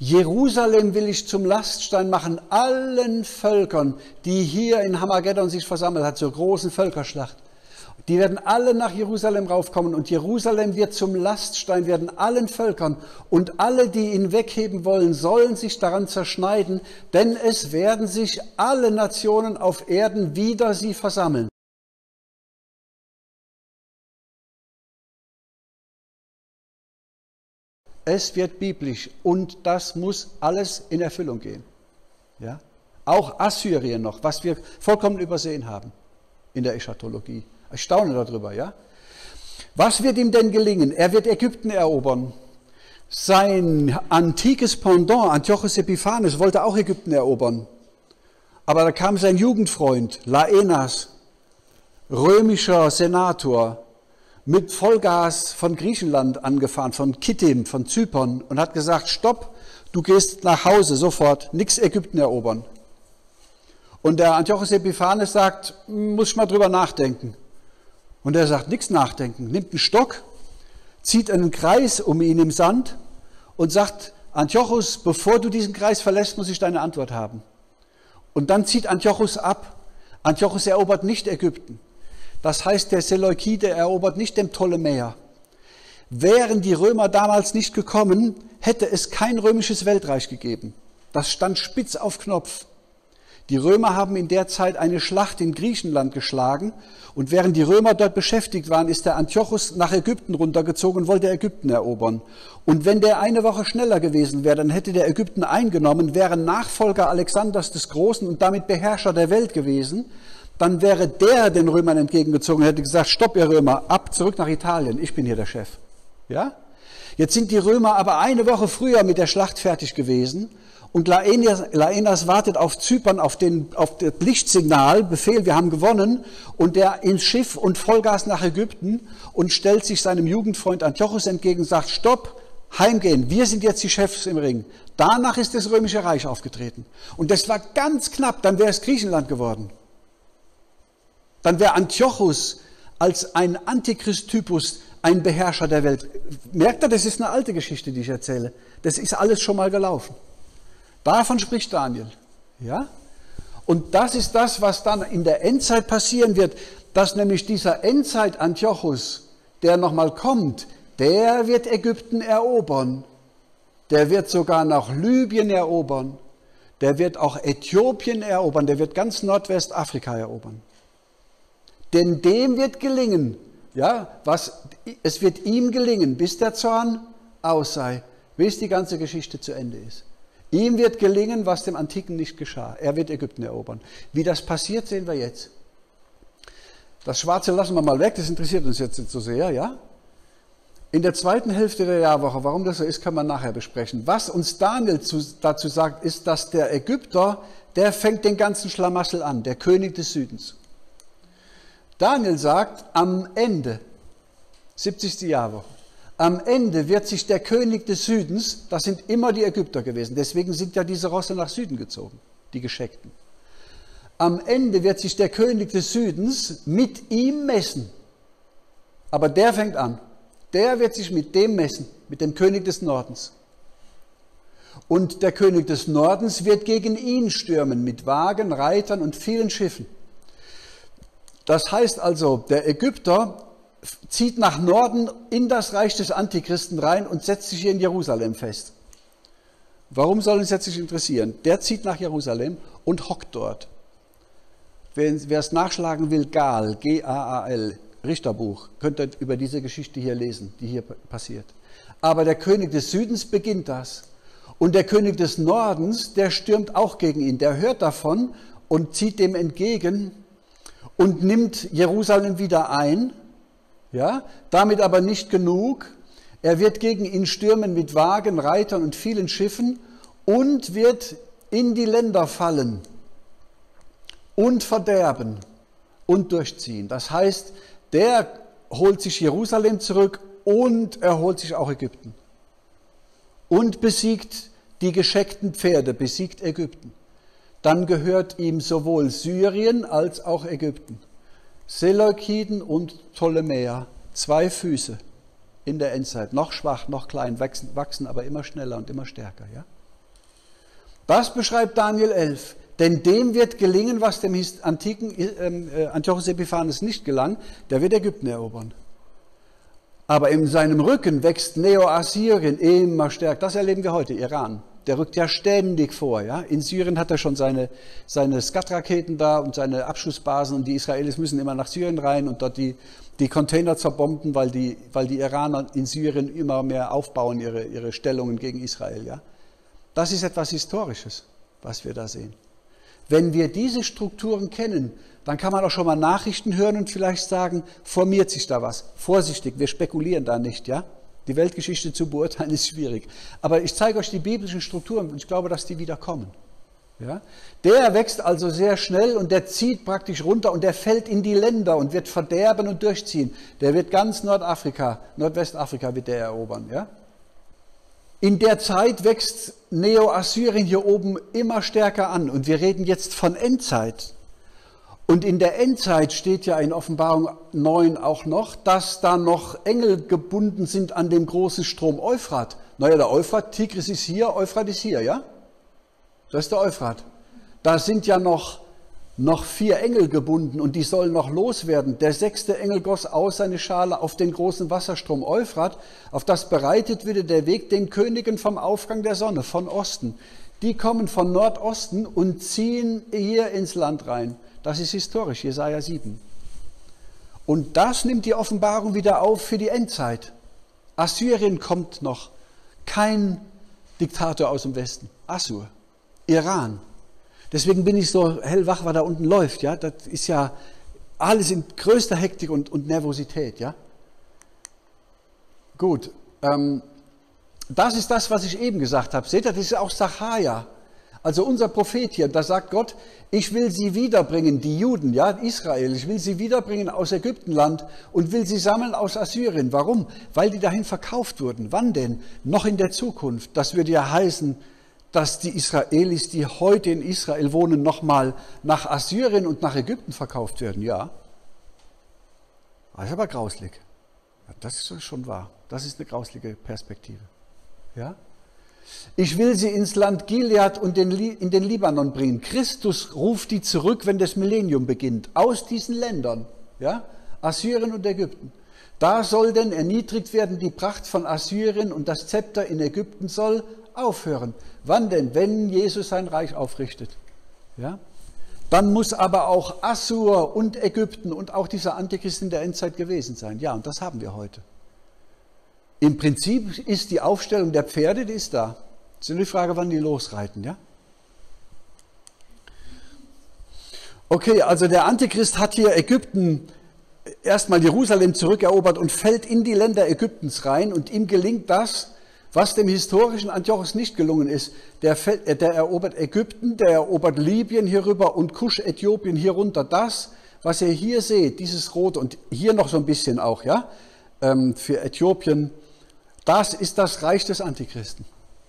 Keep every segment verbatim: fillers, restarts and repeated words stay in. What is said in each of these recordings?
Jerusalem will ich zum Laststein machen, allen Völkern, die hier in Hamageddon sich versammelt hat, zur großen Völkerschlacht. Die werden alle nach Jerusalem raufkommen und Jerusalem wird zum Laststein werden allen Völkern und alle, die ihn wegheben wollen, sollen sich daran zerschneiden, denn es werden sich alle Nationen auf Erden wider sie versammeln. Es wird biblisch und das muss alles in Erfüllung gehen. Ja? Auch Assyrien noch, was wir vollkommen übersehen haben in der Eschatologie. Ich staune darüber, ja? Was wird ihm denn gelingen? Er wird Ägypten erobern. Sein antikes Pendant, Antiochos Epiphanes, wollte auch Ägypten erobern. Aber da kam sein Jugendfreund, Laenas, römischer Senator, mit Vollgas von Griechenland angefahren, von Kittim, von Zypern und hat gesagt, stopp, du gehst nach Hause sofort, nix Ägypten erobern. Und der Antiochos Epiphanes sagt, muss ich mal drüber nachdenken. Und er sagt, nichts nachdenken, nimmt einen Stock, zieht einen Kreis um ihn im Sand und sagt, Antiochos, bevor du diesen Kreis verlässt, muss ich deine Antwort haben. Und dann zieht Antiochos ab. Antiochos erobert nicht Ägypten. Das heißt, der Seleukide erobert nicht den Ptolemäer. Wären die Römer damals nicht gekommen, hätte es kein römisches Weltreich gegeben. Das stand spitz auf Knopf. Die Römer haben in der Zeit eine Schlacht in Griechenland geschlagen und während die Römer dort beschäftigt waren, ist der Antiochos nach Ägypten runtergezogen und wollte Ägypten erobern. Und wenn der eine Woche schneller gewesen wäre, dann hätte der Ägypten eingenommen, wäre Nachfolger Alexanders des Großen und damit Beherrscher der Welt gewesen, dann wäre der den Römern entgegengezogen und hätte gesagt, stopp ihr Römer, ab, zurück nach Italien, ich bin hier der Chef. Ja? Jetzt sind die Römer aber eine Woche früher mit der Schlacht fertig gewesen. Und Laenas, Laenas wartet auf Zypern, auf, den, auf das Lichtsignal, Befehl, wir haben gewonnen, und der ins Schiff und Vollgas nach Ägypten und stellt sich seinem Jugendfreund Antiochos entgegen, sagt, stopp, heimgehen, wir sind jetzt die Chefs im Ring. Danach ist das Römische Reich aufgetreten. Und das war ganz knapp, dann wäre es Griechenland geworden. Dann wäre Antiochos als ein Antichrist-Typus ein Beherrscher der Welt. Merkt ihr, das ist eine alte Geschichte, die ich erzähle. Das ist alles schon mal gelaufen. Davon spricht Daniel. Ja? Und das ist das, was dann in der Endzeit passieren wird, dass nämlich dieser Endzeit-Antiochus, der nochmal kommt, der wird Ägypten erobern. Der wird sogar noch Libyen erobern. Der wird auch Äthiopien erobern. Der wird ganz Nordwestafrika erobern. Denn dem wird gelingen, ja, was, es wird ihm gelingen, bis der Zorn aus sei, bis die ganze Geschichte zu Ende ist. Ihm wird gelingen, was dem Antiken nicht geschah. Er wird Ägypten erobern. Wie das passiert, sehen wir jetzt. Das Schwarze lassen wir mal weg, das interessiert uns jetzt nicht so sehr, ja? In der zweiten Hälfte der Jahrwoche, warum das so ist, kann man nachher besprechen. Was uns Daniel zu, dazu sagt, ist, dass der Ägypter, der fängt den ganzen Schlamassel an, der König des Südens. Daniel sagt, am Ende, siebzigste Jahrwoche, am Ende wird sich der König des Südens, das sind immer die Ägypter gewesen, deswegen sind ja diese Rosse nach Süden gezogen, die Gescheckten. Am Ende wird sich der König des Südens mit ihm messen. Aber der fängt an. Der wird sich mit dem messen, mit dem König des Nordens. Und der König des Nordens wird gegen ihn stürmen, mit Wagen, Reitern und vielen Schiffen. Das heißt also, der Ägypter zieht nach Norden in das Reich des Antichristen rein und setzt sich hier in Jerusalem fest. Warum soll uns jetzt nicht interessieren? Der zieht nach Jerusalem und hockt dort. Wer es nachschlagen will, Gal, G A A L, Richterbuch, könnt ihr über diese Geschichte hier lesen, die hier passiert. Aber der König des Südens beginnt das. Und der König des Nordens, der stürmt auch gegen ihn. Der hört davon und zieht dem entgegen und nimmt Jerusalem wieder ein. Ja, damit aber nicht genug. Er wird gegen ihn stürmen mit Wagen, Reitern und vielen Schiffen und wird in die Länder fallen und verderben und durchziehen. Das heißt, der holt sich Jerusalem zurück und er holt sich auch Ägypten. Und besiegt die gescheckten Pferde, besiegt Ägypten. Dann gehört ihm sowohl Syrien als auch Ägypten. Seleukiden und Ptolemäer, zwei Füße in der Endzeit, noch schwach, noch klein, wachsen, wachsen aber immer schneller und immer stärker. Ja? Das beschreibt Daniel elf. Denn dem wird gelingen, was dem antiken äh, Antiochus Epiphanes nicht gelang, der wird Ägypten erobern. Aber in seinem Rücken wächst Neo-Assyrien immer stärker. Das erleben wir heute, Iran. Der rückt ja ständig vor. Ja? In Syrien hat er schon seine, seine Skat-Raketen da und seine Abschussbasen und die Israelis müssen immer nach Syrien rein und dort die, die Container zerbomben, weil die, weil die Iraner in Syrien immer mehr aufbauen, ihre, ihre Stellungen gegen Israel. Ja? Das ist etwas Historisches, was wir da sehen. Wenn wir diese Strukturen kennen, dann kann man auch schon mal Nachrichten hören und vielleicht sagen, formiert sich da was. Vorsichtig, wir spekulieren da nicht, ja? Die Weltgeschichte zu beurteilen ist schwierig. Aber ich zeige euch die biblischen Strukturen und ich glaube, dass die wieder kommen. Ja? Der wächst also sehr schnell und der zieht praktisch runter und der fällt in die Länder und wird verderben und durchziehen. Der wird ganz Nordafrika, Nordwestafrika wird der erobern, ja? In der Zeit wächst Neo-Assyrien hier oben immer stärker an und wir reden jetzt von Endzeit. Und in der Endzeit steht ja in Offenbarung neun auch noch, dass da noch Engel gebunden sind an dem großen Strom Euphrat. Naja, der Euphrat, Tigris ist hier, Euphrat ist hier, ja? Das ist der Euphrat. Da sind ja noch noch vier Engel gebunden und die sollen noch loswerden. Der sechste Engel goss aus seine Schale auf den großen Wasserstrom Euphrat, auf das bereitet würde der Weg den Königen vom Aufgang der Sonne, von Osten. Die kommen von Nordosten und ziehen hier ins Land rein. Das ist historisch, Jesaja sieben. Und das nimmt die Offenbarung wieder auf für die Endzeit. Assyrien kommt noch. Kein Diktator aus dem Westen. Assur. Iran. Deswegen bin ich so hellwach, was da unten läuft. Ja? Das ist ja alles in größter Hektik und, und Nervosität. Ja? Gut, ähm, das ist das, was ich eben gesagt habe. Seht ihr, das ist auch Sacharja. Also unser Prophet hier, da sagt Gott, ich will sie wiederbringen, die Juden, ja, Israel, ich will sie wiederbringen aus Ägyptenland und will sie sammeln aus Assyrien. Warum? Weil die dahin verkauft wurden. Wann denn? Noch in der Zukunft. Das würde ja heißen, dass die Israelis, die heute in Israel wohnen, nochmal nach Assyrien und nach Ägypten verkauft werden. Ja, das ist aber grauslig. Das ist schon wahr. Das ist eine grauslige Perspektive. Ja? Ich will sie ins Land Gilead und in den Libanon bringen. Christus ruft die zurück, wenn das Millennium beginnt, aus diesen Ländern, ja? Assyrien und Ägypten. Da soll denn erniedrigt werden die Pracht von Assyrien und das Zepter in Ägypten soll aufhören. Wann denn? Wenn Jesus sein Reich aufrichtet. Ja? Dann muss aber auch Assur und Ägypten und auch dieser Antichrist in der Endzeit gewesen sein. Ja, und das haben wir heute. Im Prinzip ist die Aufstellung der Pferde, die ist da. Es ist nur die Frage, wann die losreiten. Ja? Okay, also der Antichrist hat hier Ägypten, erstmal Jerusalem zurückerobert und fällt in die Länder Ägyptens rein und ihm gelingt das, was dem historischen Antiochus nicht gelungen ist. Der, fällt, der erobert Ägypten, der erobert Libyen hier rüber und Kusch, Äthiopien hier runter. Das, was ihr hier seht, dieses Rote und hier noch so ein bisschen auch, ja, für Äthiopien, das ist das Reich des Antichristen.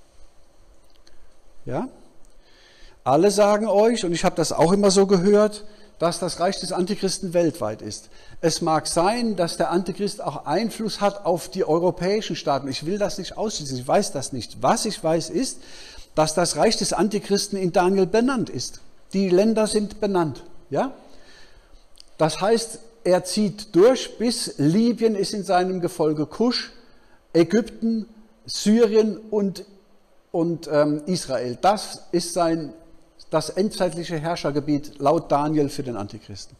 Ja? Alle sagen euch, und ich habe das auch immer so gehört, dass das Reich des Antichristen weltweit ist. Es mag sein, dass der Antichrist auch Einfluss hat auf die europäischen Staaten. Ich will das nicht ausschließen, ich weiß das nicht. Was ich weiß ist, dass das Reich des Antichristen in Daniel benannt ist. Die Länder sind benannt. Ja? Das heißt, er zieht durch, bis Libyen ist in seinem Gefolge, Kusch, Ägypten, Syrien und, und ähm, Israel. Das ist sein das endzeitliche Herrschergebiet laut Daniel für den Antichristen.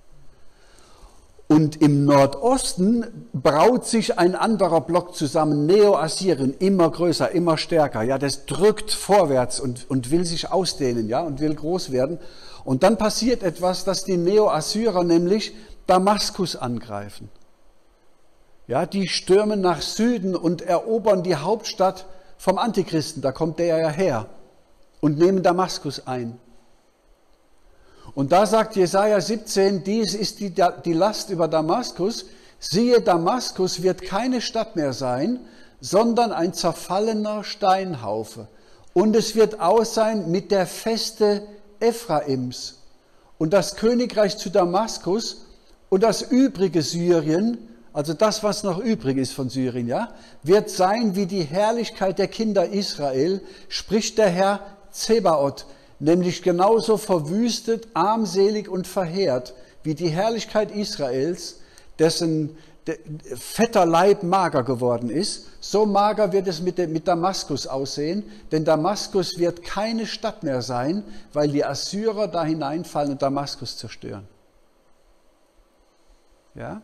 Und im Nordosten braut sich ein anderer Block zusammen, Neo-Assyrien, immer größer, immer stärker. Ja, das drückt vorwärts und, und will sich ausdehnen, ja, und will groß werden. Und dann passiert etwas, dass die Neo-Assyrer nämlich Damaskus angreifen. Ja, die stürmen nach Süden und erobern die Hauptstadt vom Antichristen, da kommt der ja her, und nehmen Damaskus ein. Und da sagt Jesaja siebzehn, dies ist die, die Last über Damaskus. Siehe, Damaskus wird keine Stadt mehr sein, sondern ein zerfallener Steinhaufe. Und es wird aus sein mit der Feste Ephraims. Und das Königreich zu Damaskus und das übrige Syrien, also das, was noch übrig ist von Syrien, ja, wird sein wie die Herrlichkeit der Kinder Israel, spricht der Herr, Zebaoth, nämlich genauso verwüstet, armselig und verheert wie die Herrlichkeit Israels, dessen fetter Leib mager geworden ist. So mager wird es mit, mit Damaskus aussehen, denn Damaskus wird keine Stadt mehr sein, weil die Assyrer da hineinfallen und Damaskus zerstören. Ja?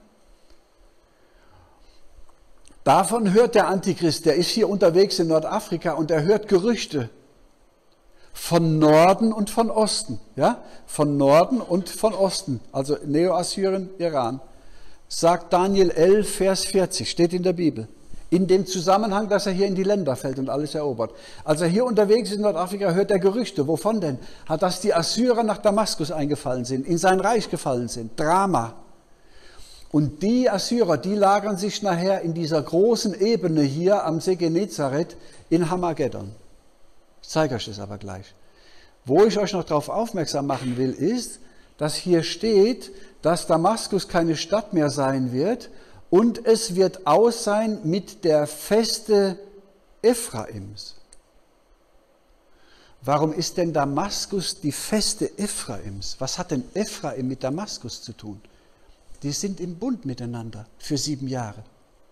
Davon hört der Antichrist, der ist hier unterwegs in Nordafrika und er hört Gerüchte von Norden und von Osten. Ja? Von Norden und von Osten, also Neo-Assyrien, Iran. Sagt Daniel elf, Vers vierzig, steht in der Bibel. In dem Zusammenhang, dass er hier in die Länder fällt und alles erobert. Als er hier unterwegs ist in Nordafrika, hört er Gerüchte. Wovon denn? Dass die Assyrer nach Damaskus eingefallen sind, in sein Reich gefallen sind. Drama. Und die Assyrer, die lagern sich nachher in dieser großen Ebene hier am See Genezareth in Hamageddon. Ich zeige euch das aber gleich. Wo ich euch noch darauf aufmerksam machen will, ist, dass hier steht, dass Damaskus keine Stadt mehr sein wird und es wird aus sein mit der Feste Ephraims. Warum ist denn Damaskus die Feste Ephraims? Was hat denn Ephraim mit Damaskus zu tun? Die sind im Bund miteinander für sieben Jahre.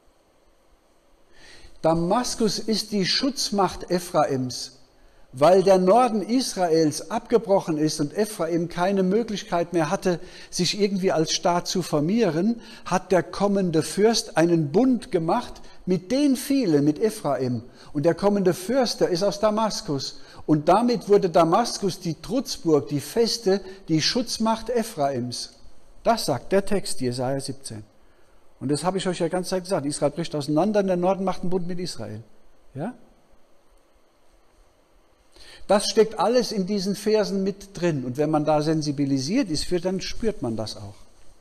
Damaskus ist die Schutzmacht Ephraims. Weil der Norden Israels abgebrochen ist und Ephraim keine Möglichkeit mehr hatte, sich irgendwie als Staat zu formieren, hat der kommende Fürst einen Bund gemacht mit den vielen, mit Ephraim. Und der kommende Fürst, der ist aus Damaskus. Und damit wurde Damaskus die Trutzburg, die Feste, die Schutzmacht Ephraims. Das sagt der Text, Jesaja siebzehn. Und das habe ich euch ja ganz Zeit gesagt. Israel bricht auseinander und der Norden macht einen Bund mit Israel. Ja? Das steckt alles in diesen Versen mit drin. Und wenn man da sensibilisiert ist für, dann spürt man das auch.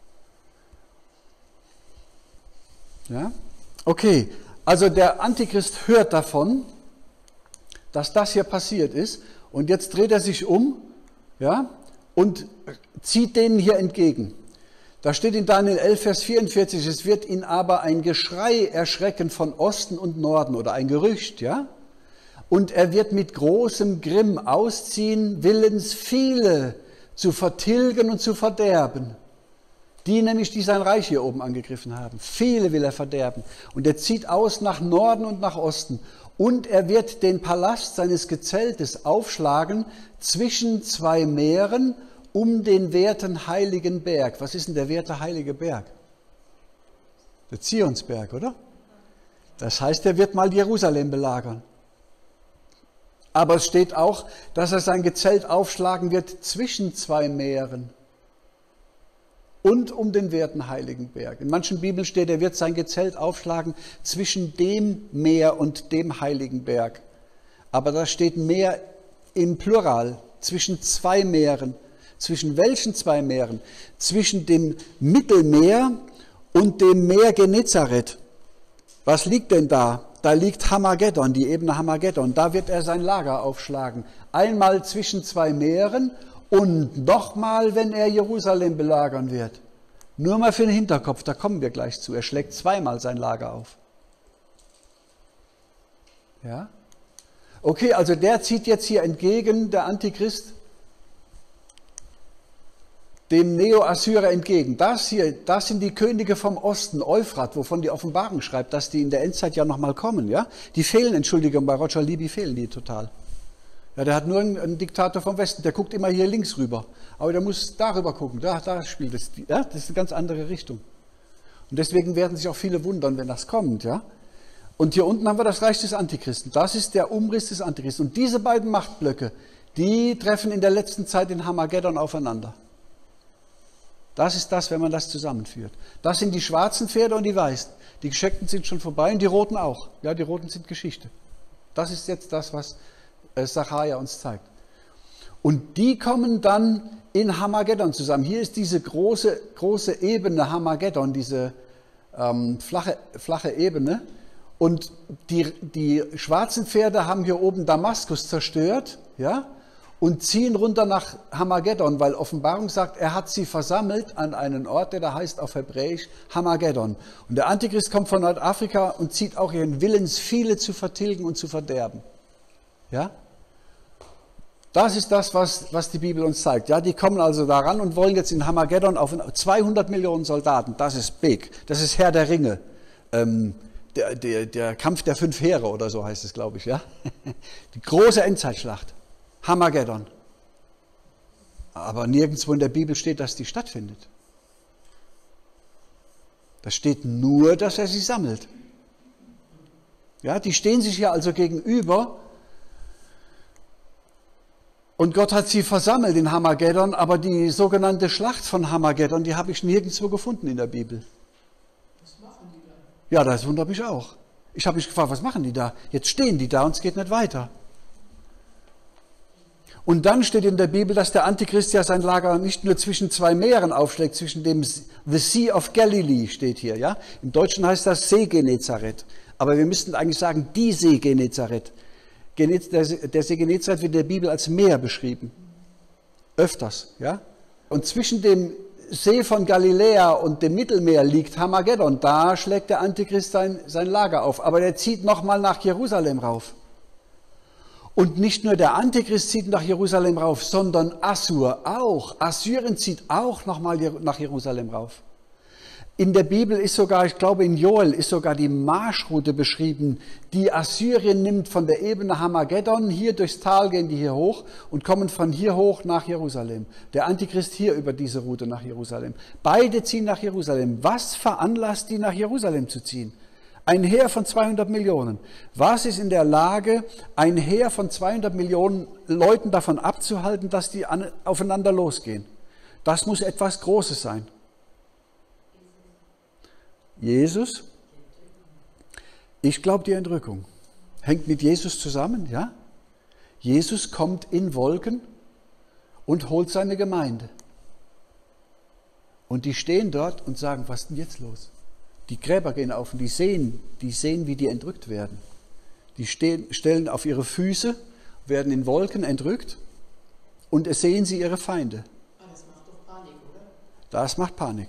Ja? Okay, also der Antichrist hört davon, dass das hier passiert ist. Und jetzt dreht er sich um, ja, und zieht denen hier entgegen. Da steht in Daniel elf, Vers vierundvierzig, es wird ihn aber ein Geschrei erschrecken von Osten und Norden oder ein Gerücht, ja? Und er wird mit großem Grimm ausziehen, willens viele zu vertilgen und zu verderben. Die nämlich, die sein Reich hier oben angegriffen haben. Viele will er verderben. Und er zieht aus nach Norden und nach Osten. Und er wird den Palast seines Gezeltes aufschlagen zwischen zwei Meeren um den werten heiligen Berg. Was ist denn der werte heilige Berg? Der Zionsberg, oder? Das heißt, er wird mal Jerusalem belagern. Aber es steht auch, dass er sein Gezelt aufschlagen wird zwischen zwei Meeren und um den werten heiligen Berg. In manchen Bibeln steht, er wird sein Gezelt aufschlagen zwischen dem Meer und dem heiligen Berg. Aber da steht Meer im Plural, zwischen zwei Meeren. Zwischen welchen zwei Meeren? Zwischen dem Mittelmeer und dem Meer Genezareth. Was liegt denn da? Da liegt Hamageddon, die Ebene Hamageddon. Da wird er sein Lager aufschlagen. Einmal zwischen zwei Meeren und nochmal, wenn er Jerusalem belagern wird. Nur mal für den Hinterkopf, da kommen wir gleich zu. Er schlägt zweimal sein Lager auf. Ja? Okay, also der zieht jetzt hier entgegen, der Antichrist, dem Neo-Assyrer entgegen. Das hier, das sind die Könige vom Osten, Euphrat, wovon die Offenbarung schreibt, dass die in der Endzeit ja nochmal kommen. Ja? Die fehlen, Entschuldigung, bei Roger Libby fehlen die total. Ja, der hat nur einen, einen Diktator vom Westen, der guckt immer hier links rüber. Aber der muss darüber gucken, da, da spielt es. Ja? Das ist eine ganz andere Richtung. Und deswegen werden sich auch viele wundern, wenn das kommt. Ja? Und hier unten haben wir das Reich des Antichristen. Das ist der Umriss des Antichristen. Und diese beiden Machtblöcke, die treffen in der letzten Zeit in Hamageddon aufeinander. Das ist das, wenn man das zusammenführt. Das sind die schwarzen Pferde und die weißen. Die gescheckten sind schon vorbei und die roten auch. Ja, die roten sind Geschichte. Das ist jetzt das, was Sacharja uns zeigt. Und die kommen dann in Hamageddon zusammen. Hier ist diese große, große Ebene Hamageddon, diese ähm, flache, flache Ebene. Und die, die schwarzen Pferde haben hier oben Damaskus zerstört, ja, und ziehen runter nach Hamageddon, weil Offenbarung sagt, er hat sie versammelt an einen Ort, der da heißt auf Hebräisch Hamageddon. Und der Antichrist kommt von Nordafrika und zieht auch ihren Willens, viele zu vertilgen und zu verderben. Ja? Das ist das, was, was die Bibel uns zeigt. Ja, die kommen also daran und wollen jetzt in Armageddon auf zweihundert Millionen Soldaten. Das ist big. Das ist Herr der Ringe. Ähm, der, der, der Kampf der fünf Heere oder so heißt es, glaube ich. Ja? Die große Endzeitschlacht. Armageddon. Aber nirgendwo in der Bibel steht, dass die stattfindet. Da steht nur, dass er sie sammelt. Ja, die stehen sich hier also gegenüber und Gott hat sie versammelt in Armageddon, aber die sogenannte Schlacht von Armageddon, die habe ich nirgendwo gefunden in der Bibel. Was machen die da? Ja, das wundert mich auch. Ich habe mich gefragt, was machen die da? Jetzt stehen die da und es geht nicht weiter. Und dann steht in der Bibel, dass der Antichrist ja sein Lager nicht nur zwischen zwei Meeren aufschlägt, zwischen dem The Sea of Galilee steht hier. Ja? Im Deutschen heißt das See Genezareth. Aber wir müssten eigentlich sagen, die See Genezareth. Der See Genezareth wird in der Bibel als Meer beschrieben. Öfters. Ja? Und zwischen dem See von Galiläa und dem Mittelmeer liegt Armageddon. Da schlägt der Antichrist sein, sein Lager auf. Aber der zieht nochmal nach Jerusalem rauf. Und nicht nur der Antichrist zieht nach Jerusalem rauf, sondern Assur auch. Assyrien zieht auch nochmal nach Jerusalem rauf. In der Bibel ist sogar, ich glaube in Joel, ist sogar die Marschroute beschrieben, die Assyrien nimmt von der Ebene Armageddon, hier durchs Tal gehen die hier hoch und kommen von hier hoch nach Jerusalem. Der Antichrist hier über diese Route nach Jerusalem. Beide ziehen nach Jerusalem. Was veranlasst die nach Jerusalem zu ziehen? Ein Heer von zweihundert Millionen. Was ist in der Lage, ein Heer von zweihundert Millionen Leuten davon abzuhalten, dass die aufeinander losgehen? Das muss etwas Großes sein. Jesus? Ich glaube, die Entrückung hängt mit Jesus zusammen, ja? Jesus kommt in Wolken und holt seine Gemeinde. Und die stehen dort und sagen, was ist denn jetzt los? Die Gräber gehen auf und die sehen, die sehen, wie die entrückt werden. Die stehen, stellen auf ihre Füße, werden in Wolken entrückt und es sehen sie ihre Feinde. Das macht doch Panik, oder? Das macht Panik.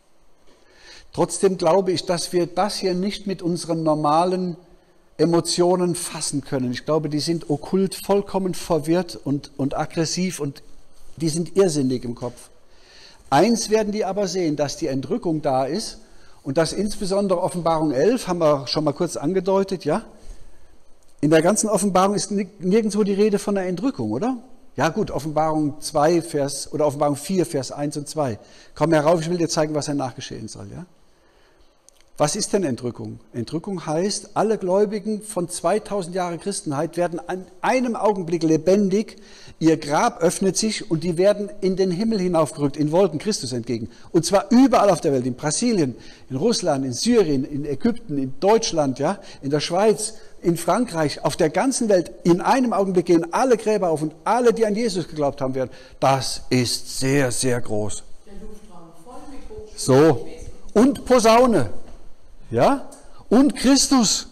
Trotzdem glaube ich, dass wir das hier nicht mit unseren normalen Emotionen fassen können. Ich glaube, die sind okkult vollkommen verwirrt und, und aggressiv und die sind irrsinnig im Kopf. Eins werden die aber sehen, dass die Entrückung da ist. Und das insbesondere Offenbarung elf, haben wir schon mal kurz angedeutet, ja? In der ganzen Offenbarung ist nirgendwo die Rede von der Entrückung, oder? Ja gut, Offenbarung zwei, Vers, oder Offenbarung vier, Vers eins und zwei. Komm herauf, ich will dir zeigen, was danach geschehen soll, ja? Was ist denn Entrückung? Entrückung heißt, alle Gläubigen von zweitausend Jahren Christenheit werden an einem Augenblick lebendig, ihr Grab öffnet sich und die werden in den Himmel hinaufgerückt, in Wolken Christus entgegen. Und zwar überall auf der Welt, in Brasilien, in Russland, in Syrien, in Ägypten, in Deutschland, ja, in der Schweiz, in Frankreich, auf der ganzen Welt. In einem Augenblick gehen alle Gräber auf und alle, die an Jesus geglaubt haben, werden. Das ist sehr, sehr groß. Der Luftraum voll mit Hochschulen. So, und Posaune. Ja? Und Christus.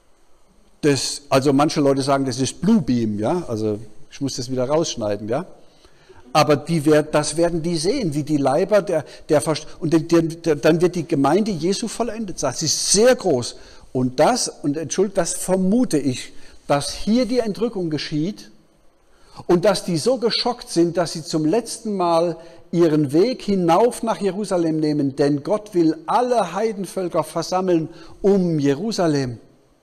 Das, also manche Leute sagen, das ist Bluebeam, ja? Also ich muss das wieder rausschneiden, ja? Aber die, das werden die sehen, wie die Leiber der, der und der, der, dann wird die Gemeinde Jesu vollendet. Das ist sehr groß. Und das, und entschuldigt, das vermute ich, dass hier die Entrückung geschieht und dass die so geschockt sind, dass sie zum letzten Mal ihren Weg hinauf nach Jerusalem nehmen, denn Gott will alle Heidenvölker versammeln um Jerusalem.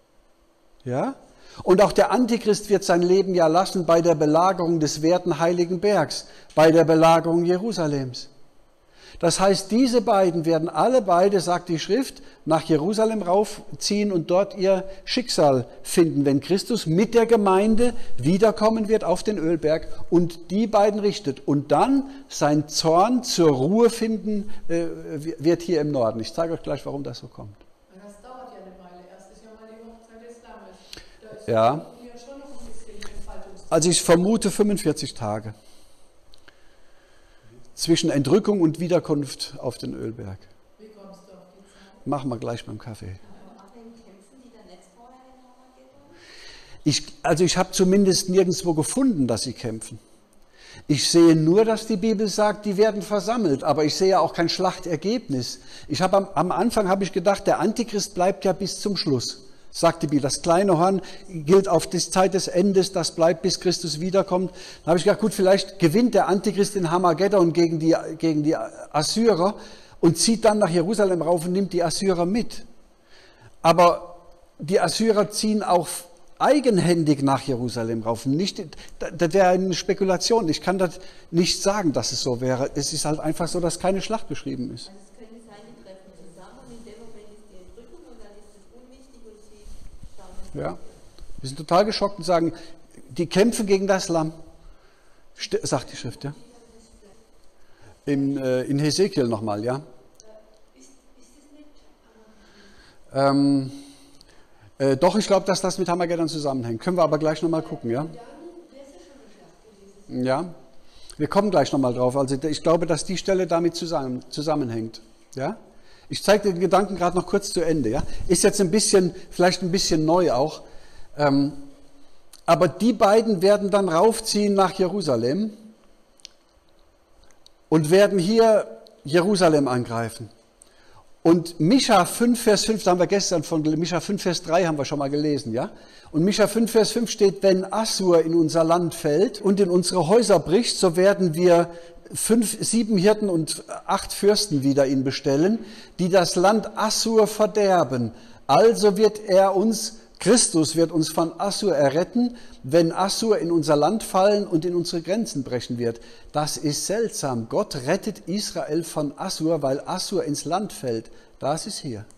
Ja? Und auch der Antichrist wird sein Leben ja lassen bei der Belagerung des werten heiligen Bergs, bei der Belagerung Jerusalems. Das heißt, diese beiden werden alle beide, sagt die Schrift, nach Jerusalem raufziehen und dort ihr Schicksal finden, wenn Christus mit der Gemeinde wiederkommen wird auf den Ölberg und die beiden richtet. Und dann sein Zorn zur Ruhe finden äh, wird hier im Norden. Ich zeige euch gleich, warum das so kommt. Das dauert ja eine Weile. Erst ist ja mal die Hochzeit des Lammes. Da ist ja. ja schon noch ein bisschen Entfaltungszeit. Also ich vermute fünfundvierzig Tage. Zwischen Entrückung und Wiederkunft auf den Ölberg. Wie kommst du auf die Zeit? Machen wir gleich beim Kaffee. Kämpfen die dann nicht vorher in Armageddon? Ich, also ich habe zumindest nirgendwo gefunden, dass sie kämpfen. Ich sehe nur, dass die Bibel sagt, die werden versammelt, aber ich sehe auch kein Schlachtergebnis. Ich habe am, am Anfang habe ich gedacht, der Antichrist bleibt ja bis zum Schluss. sagt die Bibel. Das kleine Horn gilt auf die Zeit des Endes, das bleibt, bis Christus wiederkommt. Da habe ich gedacht, gut, vielleicht gewinnt der Antichrist in Hamageddon gegen die, gegen die Assyrer und zieht dann nach Jerusalem rauf und nimmt die Assyrer mit. Aber die Assyrer ziehen auch eigenhändig nach Jerusalem rauf. Nicht, das wäre eine Spekulation. Ich kann das nicht sagen, dass es so wäre. Es ist halt einfach so, dass keine Schlacht beschrieben ist. Also es könnte sein, die treffen zusammen und in dem Moment ist die Entrückung und dann ist es unwichtig und sie schauen. Ja. Wir sind total geschockt und sagen, die kämpfen gegen das Lamm. St- sagt die Schrift, ja. In, äh, in Hesekiel nochmal, ja. Ähm, äh, doch, ich glaube, dass das mit Hamageddon zusammenhängt. Können wir aber gleich nochmal gucken, ja? Ja, wir kommen gleich nochmal drauf. Also ich glaube, dass die Stelle damit zusammen, zusammenhängt. Ja? Ich zeige den Gedanken gerade noch kurz zu Ende. Ja? Ist jetzt ein bisschen, vielleicht ein bisschen neu auch. Ähm, aber die beiden werden dann raufziehen nach Jerusalem und werden hier Jerusalem angreifen. Und Micha fünf, Vers fünf, da haben wir gestern von Micha fünf, Vers drei haben wir schon mal gelesen, ja? Und Micha fünf, Vers fünf steht, wenn Assur in unser Land fällt und in unsere Häuser bricht, so werden wir fünf, sieben Hirten und acht Fürsten wieder ihn bestellen, die das Land Assur verderben. Also wird er uns, Christus wird uns von Assur erretten, wenn Assur in unser Land fallen und in unsere Grenzen brechen wird. Das ist seltsam. Gott rettet Israel von Assur, weil Assur ins Land fällt. Das ist hier.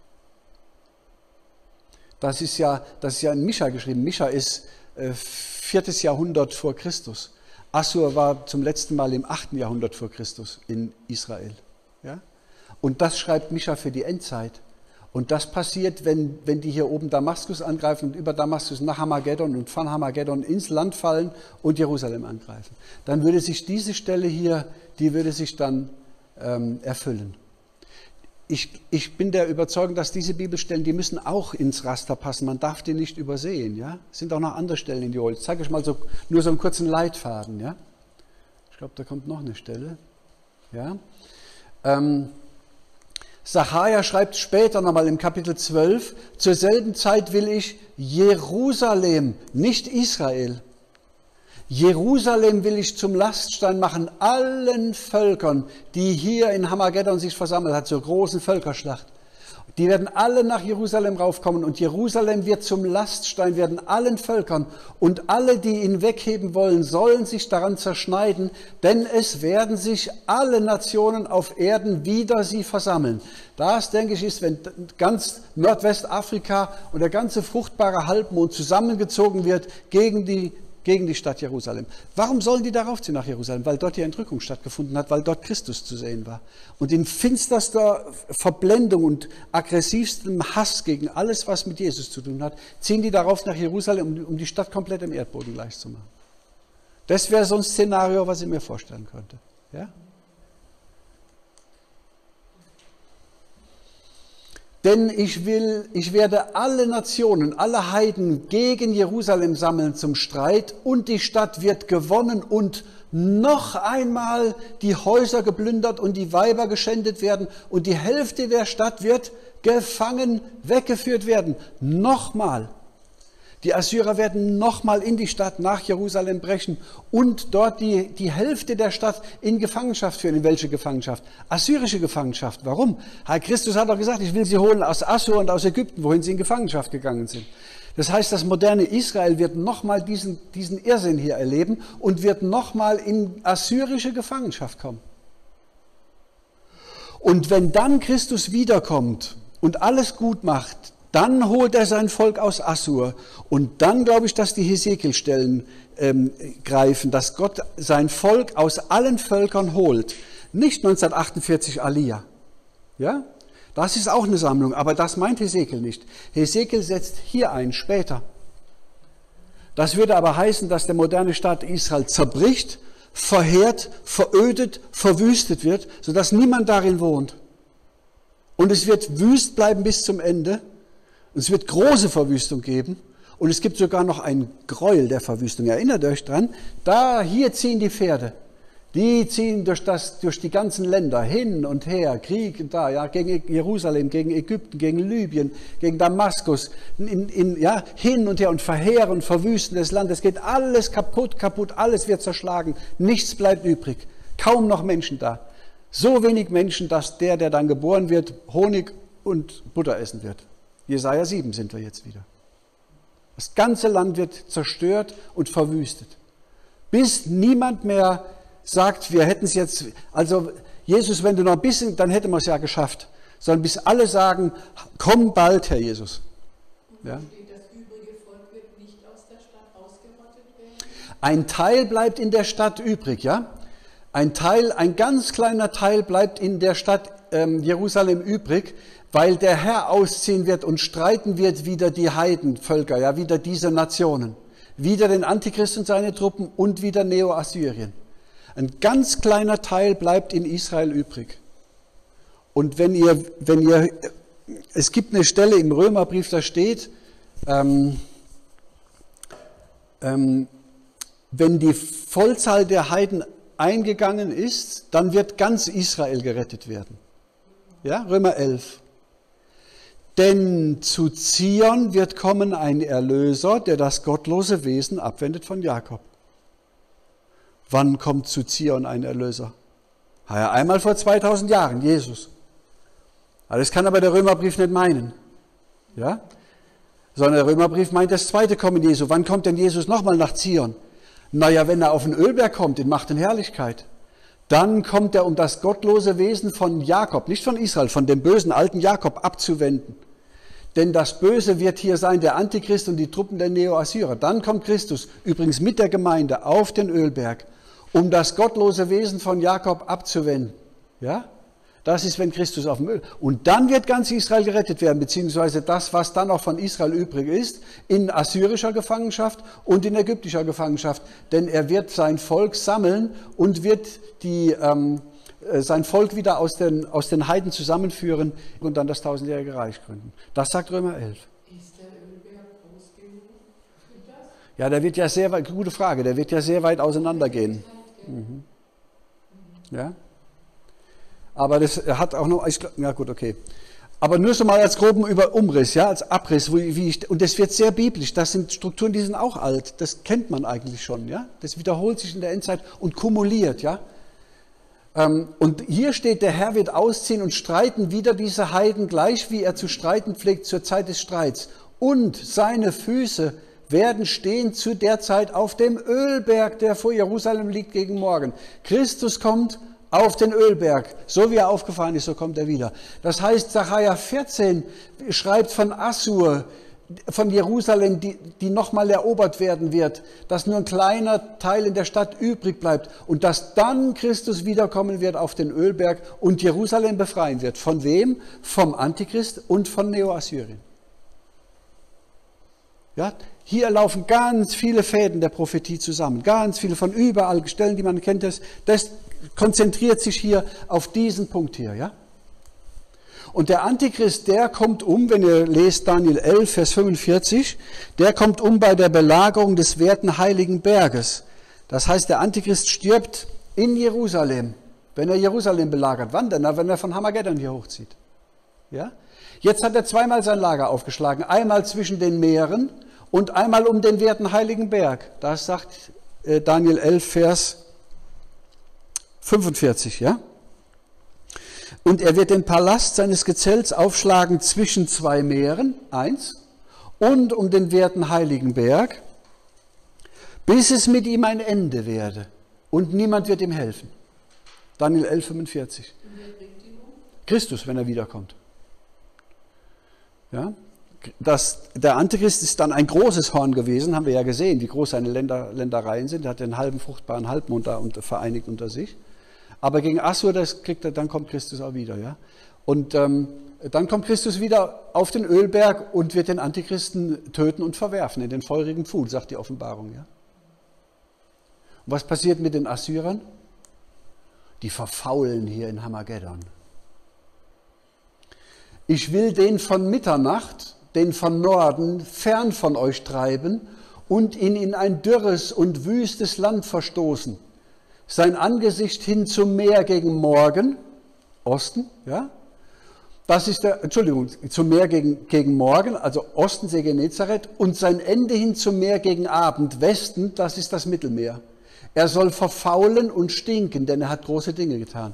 Das ist ja, das ist ja in Micha geschrieben. Micha ist äh, viertes Jahrhundert vor Christus. Assur war zum letzten Mal im achten Jahrhundert vor Christus in Israel. Ja? Und das schreibt Micha für die Endzeit. Und das passiert, wenn, wenn die hier oben Damaskus angreifen und über Damaskus nach Hamageddon und von Hamageddon ins Land fallen und Jerusalem angreifen. Dann würde sich diese Stelle hier, die würde sich dann ähm, erfüllen. Ich, ich bin der Überzeugung, dass diese Bibelstellen, die müssen auch ins Raster passen. Man darf die nicht übersehen. Ja? Es sind auch noch andere Stellen in die Bibel. Ich zeige euch mal so, nur so einen kurzen Leitfaden. Ja? Ich glaube, da kommt noch eine Stelle. Ja? Ähm, Sacharja schreibt später nochmal im Kapitel zwölf, zur selben Zeit will ich Jerusalem, nicht Israel. Jerusalem will ich zum Laststein machen, allen Völkern, die hier in Hamageddon sich versammelt hat, zur großen Völkerschlacht. Die werden alle nach Jerusalem raufkommen und Jerusalem wird zum Laststein werden allen Völkern und alle, die ihn wegheben wollen, sollen sich daran zerschneiden, denn es werden sich alle Nationen auf Erden wider sie versammeln. Das, denke ich, ist, wenn ganz Nordwestafrika und der ganze fruchtbare Halbmond zusammengezogen wird gegen die gegen die Stadt Jerusalem. Warum sollen die darauf ziehen nach Jerusalem? Weil dort die Entrückung stattgefunden hat, weil dort Christus zu sehen war. Und in finsterster Verblendung und aggressivstem Hass gegen alles, was mit Jesus zu tun hat, ziehen die darauf nach Jerusalem, um die Stadt komplett im Erdboden gleich zu machen. Das wäre so ein Szenario, was ich mir vorstellen könnte. Ja? Denn ich will, ich werde alle Nationen, alle Heiden gegen Jerusalem sammeln zum Streit und die Stadt wird gewonnen und noch einmal die Häuser geplündert und die Weiber geschändet werden und die Hälfte der Stadt wird gefangen weggeführt werden. Nochmal. Die Assyrer werden nochmal in die Stadt nach Jerusalem brechen und dort die, die Hälfte der Stadt in Gefangenschaft führen. In welche Gefangenschaft? Assyrische Gefangenschaft. Warum? Herr Christus hat doch gesagt, ich will sie holen aus Assur und aus Ägypten, wohin sie in Gefangenschaft gegangen sind. Das heißt, das moderne Israel wird nochmal diesen, diesen Irrsinn hier erleben und wird nochmal in assyrische Gefangenschaft kommen. Und wenn dann Christus wiederkommt und alles gut macht, dann holt er sein Volk aus Assur. Und dann glaube ich, dass die Hesekiel-Stellen ähm, greifen, dass Gott sein Volk aus allen Völkern holt. Nicht neunzehnhundertachtundvierzig Aliyah. Ja? Das ist auch eine Sammlung, aber das meint Hesekiel nicht. Hesekiel setzt hier ein, später. Das würde aber heißen, dass der moderne Staat Israel zerbricht, verheert, verödet, verwüstet wird, sodass niemand darin wohnt. Und es wird wüst bleiben bis zum Ende. Es wird große Verwüstung geben und es gibt sogar noch einen Gräuel der Verwüstung. Erinnert euch dran, da hier ziehen die Pferde. Die ziehen durch, das, durch die ganzen Länder hin und her, Krieg da, ja, gegen Jerusalem, gegen Ägypten, gegen Libyen, gegen Damaskus, in, in, ja, hin und her und verheeren und verwüsten das Land. Es geht alles kaputt, kaputt, alles wird zerschlagen, nichts bleibt übrig, kaum noch Menschen da. So wenig Menschen, dass der, der dann geboren wird, Honig und Butter essen wird. Jesaja sieben sind wir jetzt wieder. Das ganze Land wird zerstört und verwüstet. Bis niemand mehr sagt, wir hätten es jetzt, also Jesus, wenn du noch ein bisschen, dann hätten wir es ja geschafft. Sondern bis alle sagen, komm bald, Herr Jesus. Ja? Das übrige Volk wird nicht aus der Stadt ausgerottet werden? Ein Teil bleibt in der Stadt übrig, ja? Ein Teil, ein ganz kleiner Teil bleibt in der Stadt ähm, Jerusalem übrig, weil der Herr ausziehen wird und streiten wird wieder die Heidenvölker, ja, wieder diese Nationen, wieder den Antichrist und seine Truppen und wieder Neo-Assyrien. Ein ganz kleiner Teil bleibt in Israel übrig. Und wenn ihr, wenn ihr, es gibt eine Stelle im Römerbrief, da steht, ähm, ähm, wenn die Vollzahl der Heiden eingegangen ist, dann wird ganz Israel gerettet werden. Ja, Römer elf. Denn zu Zion wird kommen ein Erlöser, der das gottlose Wesen abwendet von Jakob. Wann kommt zu Zion ein Erlöser? Ja, einmal vor zweitausend Jahren, Jesus. Das kann aber der Römerbrief nicht meinen. Ja? Sondern der Römerbrief meint das zweite Kommen Jesu. Wann kommt denn Jesus nochmal nach Zion? Naja, wenn er auf den Ölberg kommt, in Macht und Herrlichkeit, dann kommt er, um das gottlose Wesen von Jakob, nicht von Israel, von dem bösen alten Jakob abzuwenden. Denn das Böse wird hier sein, der Antichrist und die Truppen der Neo-Assyrer. Dann kommt Christus, übrigens mit der Gemeinde, auf den Ölberg, um das gottlose Wesen von Jakob abzuwenden. Ja? Das ist, wenn Christus auf dem Öl. Und dann wird ganz Israel gerettet werden, beziehungsweise das, was dann noch von Israel übrig ist, in assyrischer Gefangenschaft und in ägyptischer Gefangenschaft. Denn er wird sein Volk sammeln und wird die, ähm, sein Volk wieder aus den, aus den Heiden zusammenführen und dann das tausendjährige Reich gründen. Das sagt Römer elf. Ist der Ölberg groß genug für das? Ja, der wird ja sehr weit, gute Frage, der wird ja sehr weit auseinandergehen. Mhm. Ja. Aber das hat auch noch, ich, ja gut, okay. Aber nur so mal als groben Über Umriss, ja, als Abriss, wie, wie ich, und das wird sehr biblisch, das sind Strukturen, die sind auch alt, das kennt man eigentlich schon, ja. Das wiederholt sich in der Endzeit und kumuliert, ja. Ähm, und hier steht, der Herr wird ausziehen und streiten wieder diese Heiden, gleich wie er zu streiten pflegt zur Zeit des Streits. Und seine Füße werden stehen zu der Zeit auf dem Ölberg, der vor Jerusalem liegt gegen Morgen. Christus kommt auf den Ölberg, so wie er aufgefahren ist, so kommt er wieder. Das heißt, Sacharja vierzehn schreibt von Assur, von Jerusalem, die, die nochmal erobert werden wird, dass nur ein kleiner Teil in der Stadt übrig bleibt und dass dann Christus wiederkommen wird auf den Ölberg und Jerusalem befreien wird. Von wem? Vom Antichrist und von Neo-Assyrien. Ja, hier laufen ganz viele Fäden der Prophetie zusammen, ganz viele von überall Stellen, die man kennt. Das, das konzentriert sich hier auf diesen Punkt hier. Ja? Und der Antichrist, der kommt um, wenn ihr lest Daniel elf, Vers fünfundvierzig, der kommt um bei der Belagerung des werten heiligen Berges. Das heißt, der Antichrist stirbt in Jerusalem, wenn er Jerusalem belagert. Wann denn? Wenn er von Hamageddon hier hochzieht. Ja? Jetzt hat er zweimal sein Lager aufgeschlagen, einmal zwischen den Meeren und einmal um den werten heiligen Berg. Das sagt Daniel elf, Vers fünfundvierzig, ja? Und er wird den Palast seines Gezelts aufschlagen zwischen zwei Meeren, eins, und um den werten heiligen Berg, bis es mit ihm ein Ende werde. Und niemand wird ihm helfen. Daniel elf, fünfundvierzig. Christus, wenn er wiederkommt. Ja? Das, der Antichrist ist dann ein großes Horn gewesen, haben wir ja gesehen, wie groß seine Länder, Ländereien sind. Er hat den halben fruchtbaren Halbmond da unter, vereinigt unter sich. Aber gegen Assur, das kriegt er, dann kommt Christus auch wieder. Ja? Und ähm, dann kommt Christus wieder auf den Ölberg und wird den Antichristen töten und verwerfen in den feurigen Pfuhl, sagt die Offenbarung. Ja? Und was passiert mit den Assyrern? Die verfaulen hier in Hamageddon. Ich will den von Mitternacht, den von Norden, fern von euch treiben und ihn in ein dürres und wüstes Land verstoßen, sein Angesicht hin zum Meer gegen Morgen, Osten, ja. Das ist der, Entschuldigung, zum Meer gegen, gegen Morgen, also Osten, See Genezareth, und sein Ende hin zum Meer gegen Abend, Westen, das ist das Mittelmeer. Er soll verfaulen und stinken, denn er hat große Dinge getan.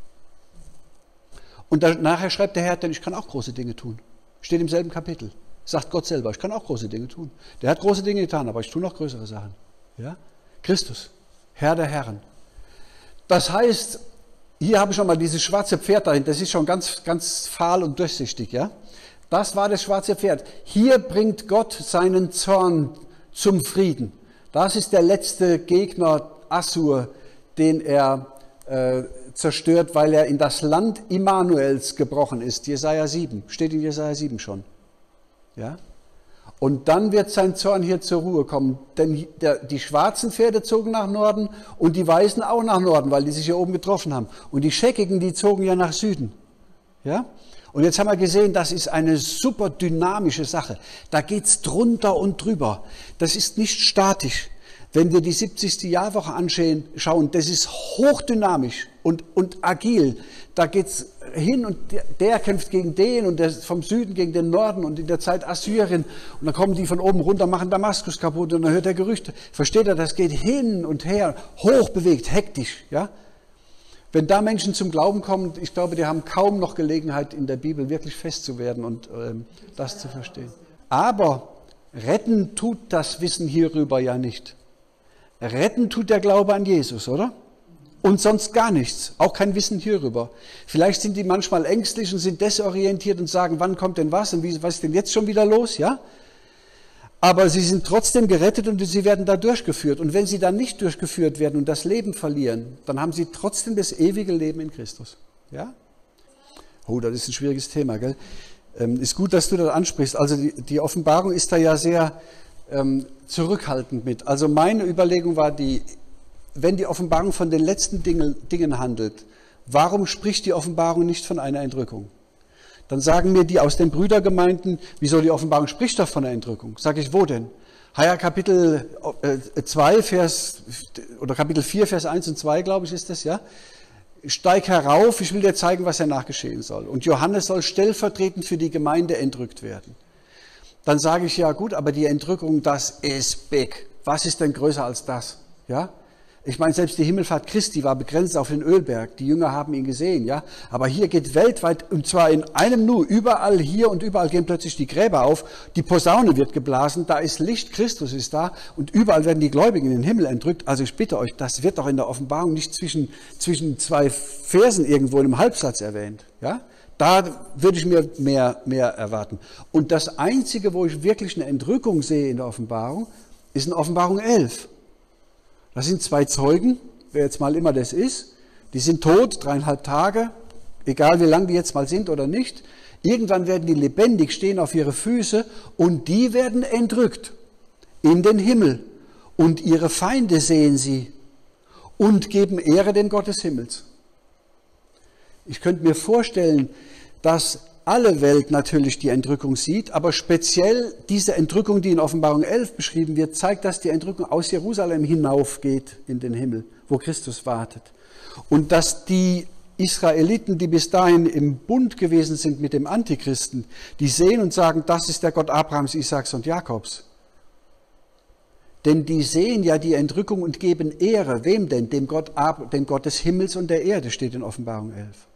Und dann, nachher schreibt der Herr, denn ich kann auch große Dinge tun. Steht im selben Kapitel. Sagt Gott selber, ich kann auch große Dinge tun. Der hat große Dinge getan, aber ich tue noch größere Sachen. Ja? Christus, Herr der Herren. Das heißt, hier habe ich schon mal dieses schwarze Pferd dahin, das ist schon ganz, ganz fahl und durchsichtig. Ja? Das war das schwarze Pferd. Hier bringt Gott seinen Zorn zum Frieden. Das ist der letzte Gegner Assur, den er äh, zerstört, weil er in das Land Immanuels gebrochen ist. Jesaja sieben, steht in Jesaja sieben schon. Ja? Und dann wird sein Zorn hier zur Ruhe kommen, denn der, die schwarzen Pferde zogen nach Norden und die weißen auch nach Norden, weil die sich hier oben getroffen haben. Und die scheckigen, die zogen ja nach Süden. Ja? Und jetzt haben wir gesehen, das ist eine super dynamische Sache. Da geht es drunter und drüber. Das ist nicht statisch. Wenn wir die siebzigste Jahrwoche anschauen, das ist hochdynamisch und, und agil. Da geht es hin und der, der kämpft gegen den und der vom Süden gegen den Norden und in der Zeit Assyrien. Und dann kommen die von oben runter, machen Damaskus kaputt und dann hört er Gerüchte. Versteht er, das geht hin und her, hochbewegt, hektisch. Ja? Wenn da Menschen zum Glauben kommen, ich glaube, die haben kaum noch Gelegenheit in der Bibel wirklich fest zu werden und ähm, das zu verstehen. Aber retten tut das Wissen hierüber ja nicht. Retten tut der Glaube an Jesus, oder? Und sonst gar nichts, auch kein Wissen hierüber. Vielleicht sind die manchmal ängstlich und sind desorientiert und sagen, wann kommt denn was und wie, was ist denn jetzt schon wieder los, ja? Aber sie sind trotzdem gerettet und sie werden da durchgeführt. Und wenn sie dann nicht durchgeführt werden und das Leben verlieren, dann haben sie trotzdem das ewige Leben in Christus, ja? Oh, das ist ein schwieriges Thema, gell? Ähm, ist gut, dass du das ansprichst. Also die, die Offenbarung ist da ja sehr ähm, zurückhaltend mit. Also meine Überlegung war die, wenn die Offenbarung von den letzten Dingen, Dingen handelt, warum spricht die Offenbarung nicht von einer Entrückung? Dann sagen mir die aus den Brüdergemeinden, wieso die Offenbarung spricht doch von einer Entrückung? Sag ich, wo denn? Ja, Kapitel zwei, Vers, oder Kapitel vier, Vers eins und zwei, glaube ich, ist das, ja? Steig herauf, ich will dir zeigen, was danach geschehen soll. Und Johannes soll stellvertretend für die Gemeinde entrückt werden. Dann sage ich, ja gut, aber die Entrückung, das ist big. Was ist denn größer als das? Ja? Ich meine, selbst die Himmelfahrt Christi war begrenzt auf den Ölberg. Die Jünger haben ihn gesehen, ja. Aber hier geht weltweit, und zwar in einem Nu, überall hier und überall gehen plötzlich die Gräber auf. Die Posaune wird geblasen, da ist Licht, Christus ist da und überall werden die Gläubigen in den Himmel entrückt. Also ich bitte euch, das wird doch in der Offenbarung nicht zwischen, zwischen zwei Versen irgendwo in einem Halbsatz erwähnt, ja. Da würde ich mir mehr, mehr erwarten. Und das Einzige, wo ich wirklich eine Entrückung sehe in der Offenbarung, ist in Offenbarung elf. Das sind zwei Zeugen, wer jetzt mal immer das ist. Die sind tot, dreieinhalb Tage, egal wie lange die jetzt mal sind oder nicht. Irgendwann werden die lebendig, stehen auf ihre Füße und die werden entrückt in den Himmel. Und ihre Feinde sehen sie und geben Ehre dem Gott des Himmels. Ich könnte mir vorstellen, dass alle Welt natürlich die Entrückung sieht, aber speziell diese Entrückung, die in Offenbarung elf beschrieben wird, zeigt, dass die Entrückung aus Jerusalem hinaufgeht in den Himmel, wo Christus wartet. Und dass die Israeliten, die bis dahin im Bund gewesen sind mit dem Antichristen, die sehen und sagen, das ist der Gott Abrahams, Isaaks und Jakobs. Denn die sehen ja die Entrückung und geben Ehre. Wem denn? Dem Gott, dem Gott des Himmels und der Erde, steht in Offenbarung elf.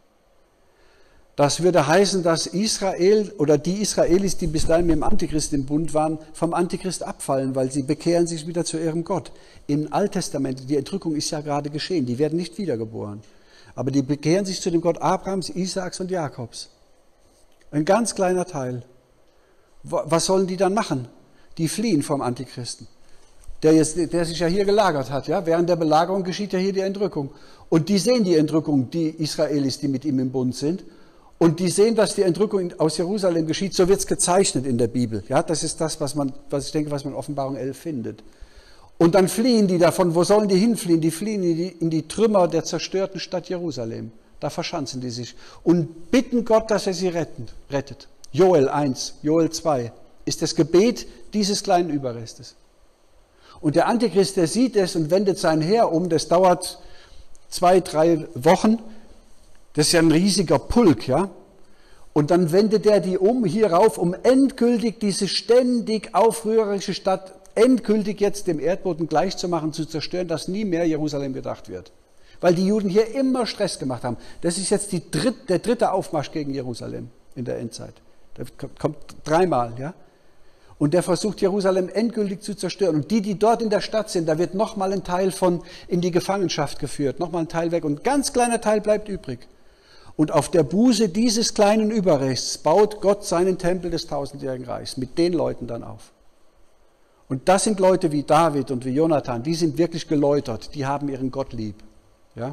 Das würde heißen, dass Israel oder die Israelis, die bis dahin mit dem Antichrist im Bund waren, vom Antichrist abfallen, weil sie bekehren sich wieder zu ihrem Gott. Im Alttestament, die Entrückung ist ja gerade geschehen, die werden nicht wiedergeboren. Aber die bekehren sich zu dem Gott Abrahams, Isaaks und Jakobs. Ein ganz kleiner Teil. Was sollen die dann machen? Die fliehen vom Antichristen, der, jetzt, der sich ja hier gelagert hat. Ja? Während der Belagerung geschieht ja hier die Entrückung. Und die sehen die Entrückung, die Israelis, die mit ihm im Bund sind. Und die sehen, dass die Entrückung aus Jerusalem geschieht, so wird es gezeichnet in der Bibel. Ja, das ist das, was man, was ich denke, was man in Offenbarung elf findet. Und dann fliehen die davon. Wo sollen die hinfliehen? Die fliehen in die, in die Trümmer der zerstörten Stadt Jerusalem. Da verschanzen die sich und bitten Gott, dass er sie retten, rettet. Joel eins, Joel zwei ist das Gebet dieses kleinen Überrestes. Und der Antichrist, der sieht es und wendet sein Heer um. Das dauert zwei, drei Wochen. Das ist ja ein riesiger Pulk, ja. Und dann wendet er die um hierauf, um endgültig diese ständig aufrührerische Stadt endgültig jetzt dem Erdboden gleichzumachen, zu zerstören, dass nie mehr Jerusalem gedacht wird. Weil die Juden hier immer Stress gemacht haben. Das ist jetzt die dritt, der dritte Aufmarsch gegen Jerusalem in der Endzeit. Der kommt dreimal, ja. Und der versucht, Jerusalem endgültig zu zerstören. Und die, die dort in der Stadt sind, da wird nochmal ein Teil von in die Gefangenschaft geführt, nochmal ein Teil weg. Und ein ganz kleiner Teil bleibt übrig. Und auf der Buße dieses kleinen Überrechts baut Gott seinen Tempel des tausendjährigen Reichs mit den Leuten dann auf. Und das sind Leute wie David und wie Jonathan, die sind wirklich geläutert, die haben ihren Gott lieb. Ja?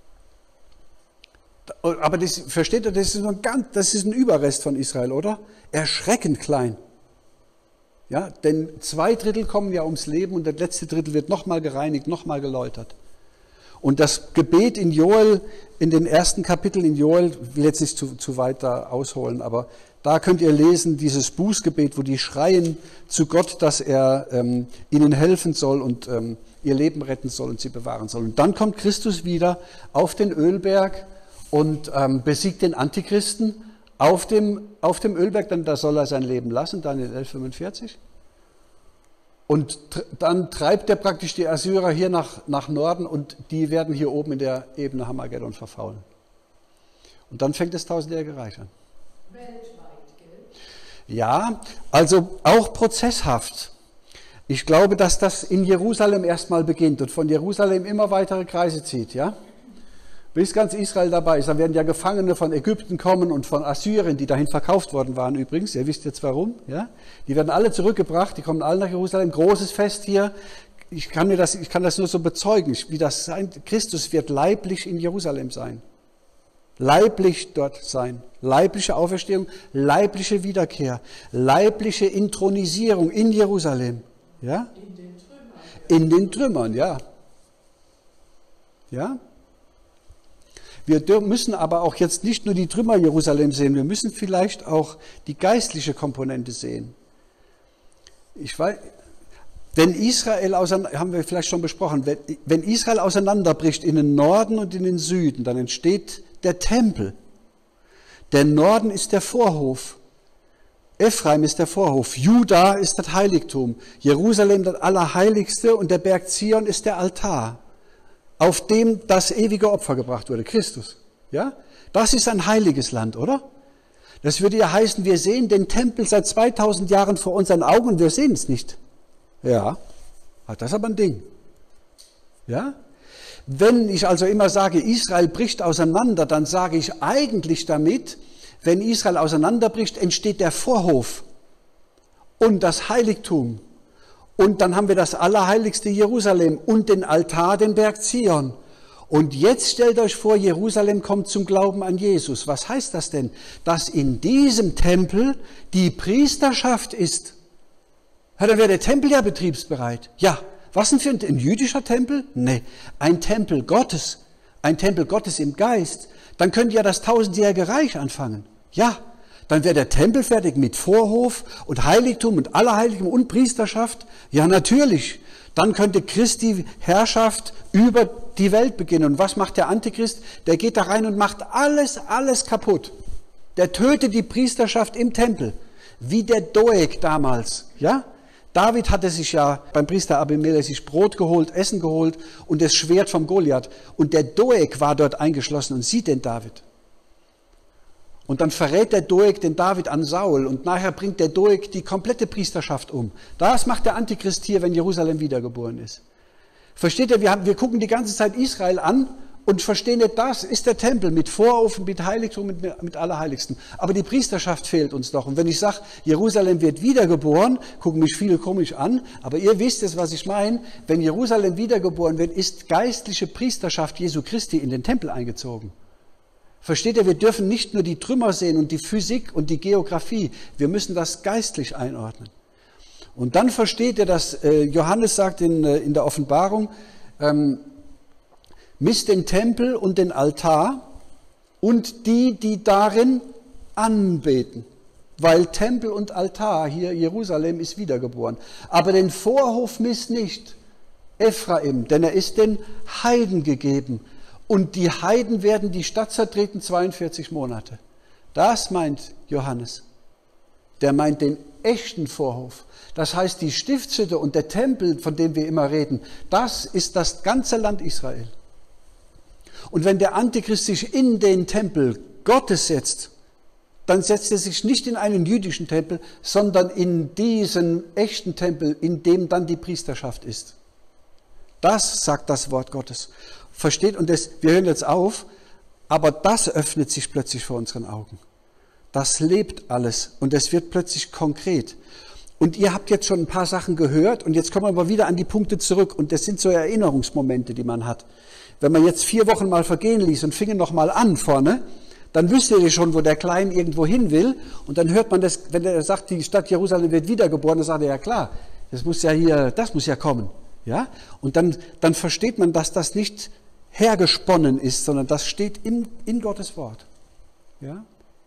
Aber das, versteht ihr, das ist, ein ganz, das ist ein Überrest von Israel, oder? Erschreckend klein. Ja, denn zwei Drittel kommen ja ums Leben und das letzte Drittel wird nochmal gereinigt, nochmal geläutert. Und das Gebet in Joel, in den ersten Kapiteln in Joel, ich will jetzt nicht zu, zu weit da ausholen, aber da könnt ihr lesen, dieses Bußgebet, wo die schreien zu Gott, dass er ähm, ihnen helfen soll und ähm, ihr Leben retten soll und sie bewahren soll. Und dann kommt Christus wieder auf den Ölberg und ähm, besiegt den Antichristen auf dem, auf dem Ölberg, dann da soll er sein Leben lassen, Daniel elf fünfundvierzig. Und tr- dann treibt er praktisch die Assyrer hier nach, nach Norden und die werden hier oben in der Ebene Hammergeddon verfaulen. Und dann fängt das tausendjährige Reich an. Weltweit, gell? Ja, also auch prozesshaft. Ich glaube, dass das in Jerusalem erstmal beginnt und von Jerusalem immer weitere Kreise zieht, ja? Bis ganz Israel dabei ist. Da werden ja Gefangene von Ägypten kommen und von Assyrien, die dahin verkauft worden waren übrigens. Ihr wisst jetzt warum, ja? Die werden alle zurückgebracht, die kommen alle nach Jerusalem. Großes Fest hier. Ich kann mir das, ich kann das nur so bezeugen, wie das sein. Christus wird leiblich in Jerusalem sein. Leiblich dort sein. Leibliche Auferstehung, leibliche Wiederkehr, leibliche Inthronisierung in Jerusalem. Ja? In den Trümmern. In den Trümmern, ja. Ja? Wir dür- müssen aber auch jetzt nicht nur die Trümmer Jerusalem sehen, wir müssen vielleicht auch die geistliche Komponente sehen. Ich weiß, wenn Israel auseinander, haben wir vielleicht schon besprochen, wenn, wenn Israel auseinanderbricht in den Norden und in den Süden, dann entsteht der Tempel. Der Norden ist der Vorhof. Ephraim ist der Vorhof, Juda ist das Heiligtum, Jerusalem das Allerheiligste und der Berg Zion ist der Altar, auf dem das ewige Opfer gebracht wurde, Christus. Ja? Das ist ein heiliges Land, oder? Das würde ja heißen, wir sehen den Tempel seit zweitausend Jahren vor unseren Augen und wir sehen es nicht. Ja, das ist aber ein Ding. Ja? Wenn ich also immer sage, Israel bricht auseinander, dann sage ich eigentlich damit, wenn Israel auseinanderbricht, entsteht der Vorhof und das Heiligtum. Und dann haben wir das allerheiligste Jerusalem und den Altar, den Berg Zion. Und jetzt stellt euch vor, Jerusalem kommt zum Glauben an Jesus. Was heißt das denn? Dass in diesem Tempel die Priesterschaft ist. Ja, dann wäre der Tempel ja betriebsbereit. Ja, was denn für ein, ein jüdischer Tempel? Nee, ein Tempel Gottes. Ein Tempel Gottes im Geist. Dann könnte ja das tausendjährige Reich anfangen. Ja, dann wäre der Tempel fertig mit Vorhof und Heiligtum und Allerheiligtum und Priesterschaft. Ja, natürlich. Dann könnte Christi Herrschaft über die Welt beginnen. Und was macht der Antichrist? Der geht da rein und macht alles, alles kaputt. Der tötet die Priesterschaft im Tempel. Wie der Doeg damals. Ja? David hatte sich ja beim Priester Abimelech sich Brot geholt, Essen geholt und das Schwert vom Goliath. Und der Doeg war dort eingeschlossen und sieht den David. Und dann verrät der Doeg den David an Saul und nachher bringt der Doeg die komplette Priesterschaft um. Das macht der Antichrist hier, wenn Jerusalem wiedergeboren ist. Versteht ihr, wir, haben, wir gucken die ganze Zeit Israel an und verstehen nicht, das ist der Tempel mit Vorhof, mit Heiligtum, mit, mit Allerheiligsten. Aber die Priesterschaft fehlt uns doch. Und wenn ich sage, Jerusalem wird wiedergeboren, gucken mich viele komisch an, aber ihr wisst es, was ich meine, wenn Jerusalem wiedergeboren wird, ist geistliche Priesterschaft Jesu Christi in den Tempel eingezogen. Versteht ihr, wir dürfen nicht nur die Trümmer sehen und die Physik und die Geografie, wir müssen das geistlich einordnen. Und dann versteht ihr, dass äh, Johannes sagt in, äh, in der Offenbarung, ähm, misst den Tempel und den Altar und die, die darin anbeten. Weil Tempel und Altar, hier Jerusalem, ist wiedergeboren. Aber den Vorhof misst nicht Ephraim, denn er ist den Heiden gegeben. Und die Heiden werden die Stadt zertreten zweiundvierzig Monate. Das meint Johannes. Der meint den echten Vorhof. Das heißt, die Stiftshütte und der Tempel, von dem wir immer reden, das ist das ganze Land Israel. Und wenn der Antichrist sich in den Tempel Gottes setzt, dann setzt er sich nicht in einen jüdischen Tempel, sondern in diesen echten Tempel, in dem dann die Priesterschaft ist. Das sagt das Wort Gottes. Versteht? Und das, wir hören jetzt auf, aber das öffnet sich plötzlich vor unseren Augen. Das lebt alles und es wird plötzlich konkret. Und ihr habt jetzt schon ein paar Sachen gehört und jetzt kommen wir aber wieder an die Punkte zurück. Und das sind so Erinnerungsmomente, die man hat. Wenn man jetzt vier Wochen mal vergehen ließ und fingen noch mal an vorne, dann wüsst ihr schon, wo der Klein irgendwo hin will. Und dann hört man das, wenn er sagt, die Stadt Jerusalem wird wiedergeboren, dann sagt er, ja klar, das muss ja hier, das muss ja kommen. Ja? Und dann, dann versteht man, dass das nicht hergesponnen ist, sondern das steht in, in Gottes Wort. Ja?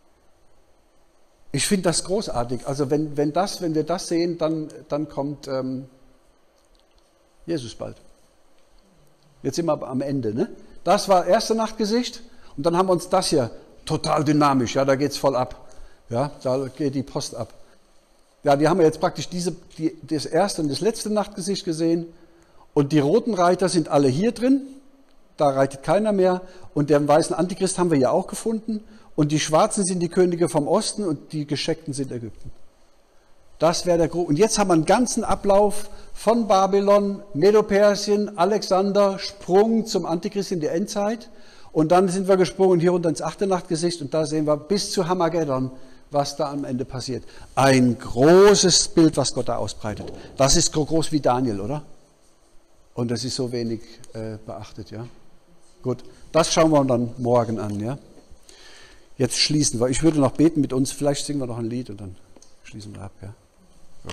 Ich finde das großartig. Also wenn, wenn, das, wenn wir das sehen, dann, dann kommt ähm, Jesus bald. Jetzt sind wir am Ende. Ne? Das war erste Nachtgesicht und dann haben wir uns das hier total dynamisch. Ja, da geht es voll ab. Ja, da geht die Post ab. Ja, die haben wir jetzt praktisch diese, die, das erste und das letzte Nachtgesicht gesehen. Und die roten Reiter sind alle hier drin. Da reitet keiner mehr. Und den weißen Antichrist haben wir ja auch gefunden. Und die Schwarzen sind die Könige vom Osten und die Gescheckten sind Ägypten. Das wäre der Gro. Und jetzt haben wir einen ganzen Ablauf von Babylon, Medo-Persien, Alexander, Sprung zum Antichrist in die Endzeit. Und dann sind wir gesprungen hier runter ins achte Nachtgesicht und da sehen wir bis zu Hamageddon, was da am Ende passiert. Ein großes Bild, was Gott da ausbreitet. Das ist so groß wie Daniel, oder? Und das ist so wenig äh, beachtet, ja. Gut, das schauen wir uns dann morgen an, ja. Jetzt schließen wir. Ich würde noch beten mit uns. Vielleicht singen wir noch ein Lied und dann schließen wir ab. Ja? Gut.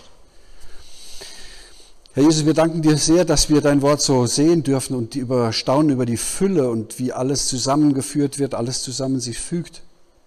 Herr Jesus, wir danken dir sehr, dass wir dein Wort so sehen dürfen und die über, staunen über die Fülle und wie alles zusammengeführt wird, alles zusammen sich fügt.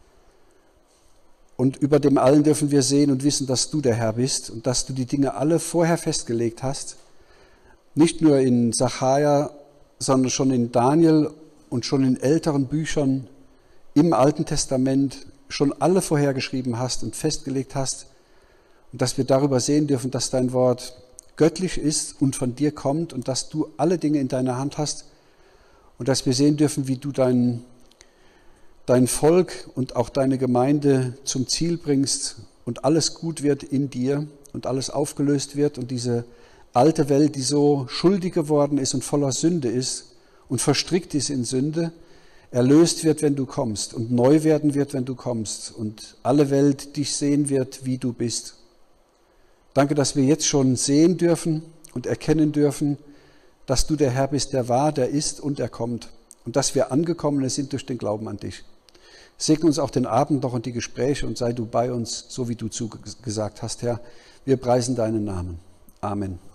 Und über dem allen dürfen wir sehen und wissen, dass du der Herr bist und dass du die Dinge alle vorher festgelegt hast. Nicht nur in Sacharja, sondern schon in Daniel und schon in älteren Büchern im Alten Testament schon alle vorhergeschrieben hast und festgelegt hast und dass wir darüber sehen dürfen, dass dein Wort göttlich ist und von dir kommt und dass du alle Dinge in deiner Hand hast und dass wir sehen dürfen, wie du dein, dein Volk und auch deine Gemeinde zum Ziel bringst und alles gut wird in dir und alles aufgelöst wird und diese alte Welt, die so schuldig geworden ist und voller Sünde ist und verstrickt ist in Sünde, erlöst wird, wenn du kommst und neu werden wird, wenn du kommst und alle Welt dich sehen wird, wie du bist. Danke, dass wir jetzt schon sehen dürfen und erkennen dürfen, dass du der Herr bist, der war, der ist und er kommt und dass wir Angekommene sind durch den Glauben an dich. Segne uns auch den Abend noch und die Gespräche und sei du bei uns, so wie du zugesagt hast, Herr. Wir preisen deinen Namen. Amen.